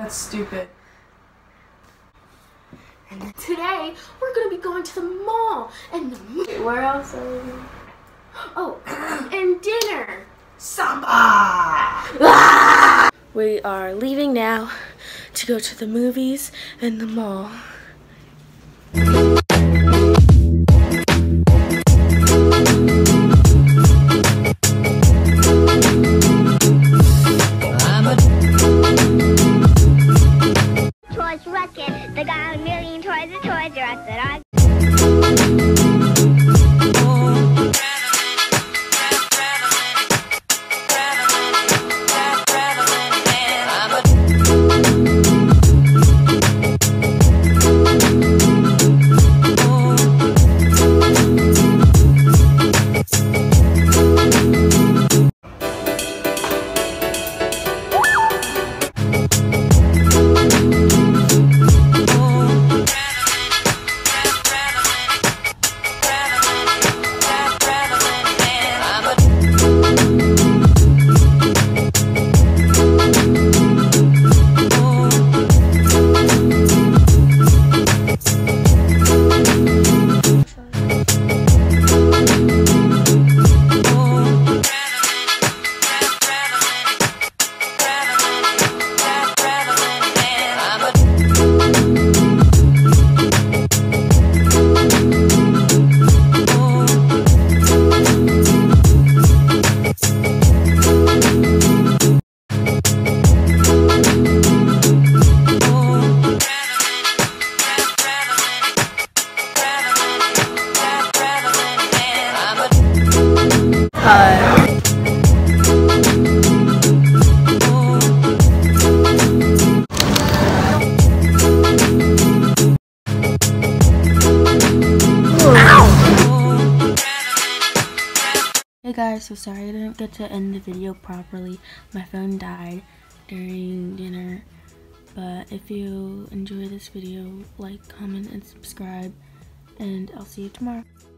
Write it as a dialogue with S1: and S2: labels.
S1: That's stupid.
S2: And today, we're gonna be going to the mall and the movie.
S1: Where else are we going?
S2: Oh, and dinner.
S1: SAMBA!
S2: Ah! We are leaving now to go to the movies and the mall.
S3: Toys R Us kid, they got a million toys at Toys R Us that I.
S2: Hey guys, so sorry I didn't get to end the video properly. My phone died during dinner. But if you enjoy this video, like, comment, and subscribe. And I'll see you tomorrow.